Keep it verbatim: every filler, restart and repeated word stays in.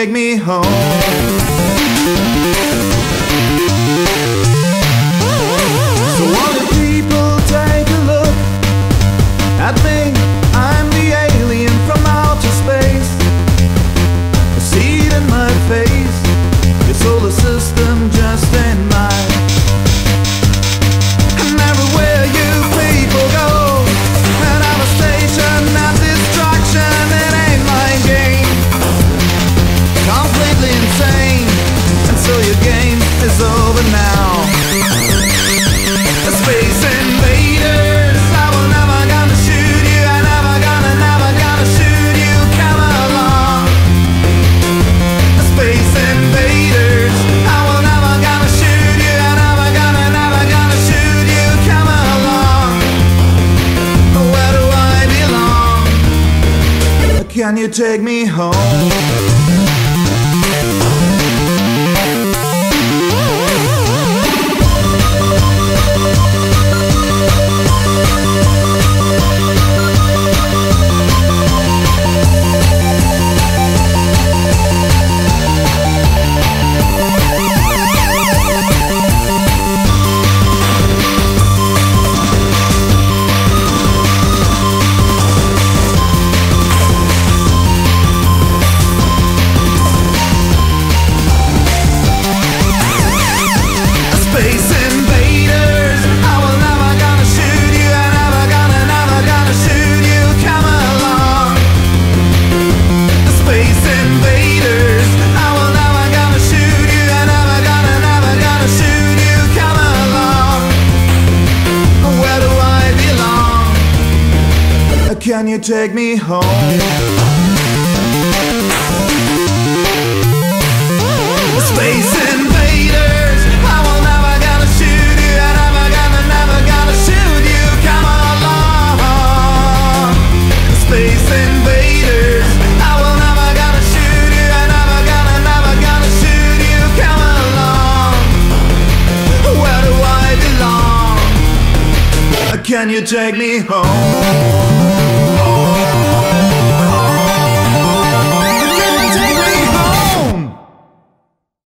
take me home? So all the people take a look at me. I'm the alien from outer space. I see it in my face. Your solar system just ain't mine. And everywhere you people go, and I'm a station, not distraction. It ain't my game. Completely insane. And so your game is over now. Space invaders, I will never gonna shoot you. I never gonna, never gonna shoot you. Come along. Space invaders, I will never gonna shoot you. I never gonna, never gonna shoot you. Come along. Where do I belong? Can you take me home? Can you take me home? Space invaders, I will never gonna shoot you. I never gonna, never gonna shoot you. Come along. Space invaders, I will never gonna shoot you. I never gonna, never gonna shoot you. Come along. Where do I belong? Can you take me home?